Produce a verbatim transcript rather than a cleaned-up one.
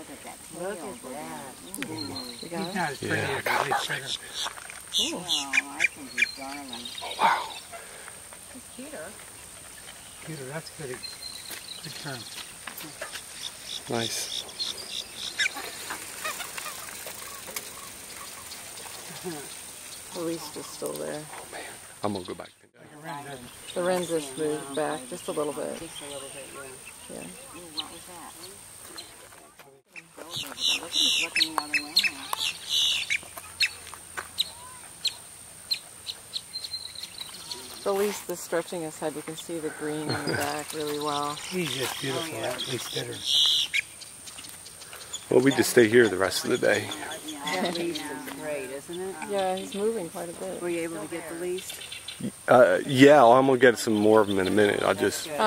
look at that tail. Look at that. You got it? Not as pretty Yeah, as I the got big it. sugar. Oh, I think he's darling. Oh, wow. He's cuter. Peter, that's good. Good term. Nice. The least is still there. Oh, man. I'm going to go back. The wren just moved back just a little bit. Just a little bit, yeah. Yeah. Ooh, what was that? Look, he's looking the other way now. The least is stretching his head. You can see the green on the back really well. He's just beautiful, that least bitter. Well, we just stay here the rest of the day. That least is great, isn't it? Yeah, he's moving quite a bit. Were you able to get the least? Uh, yeah, I'm going to get some more of them in a minute. I just...